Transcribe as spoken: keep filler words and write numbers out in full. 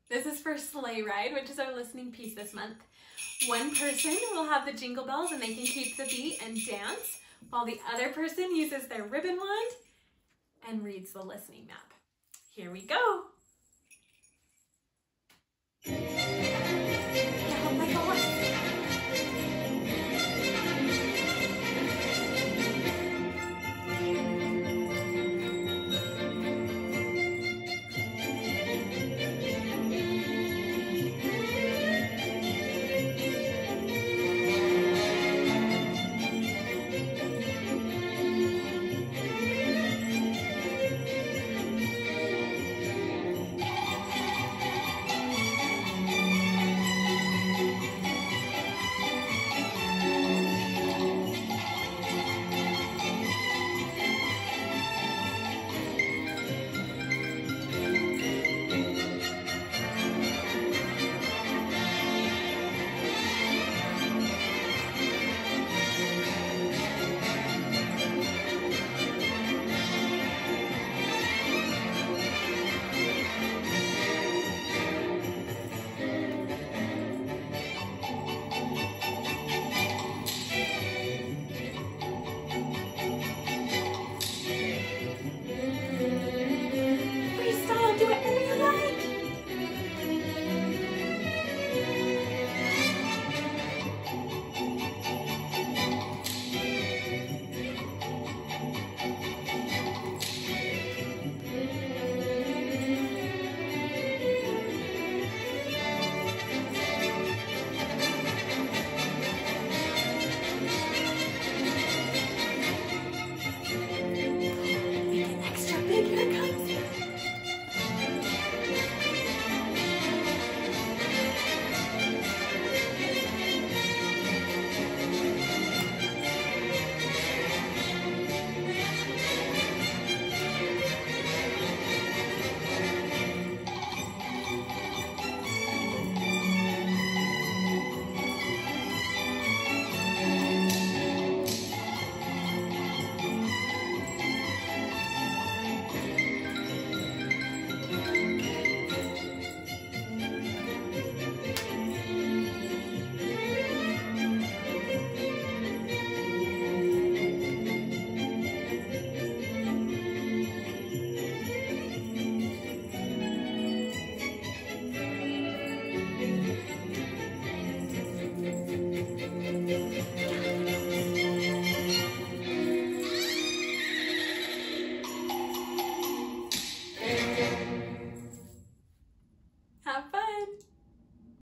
This is for Sleigh Ride, which is our listening piece this month. One person will have the jingle bells and they can keep the beat and dance, while the other person uses their ribbon wand and reads the listening map. Here we go.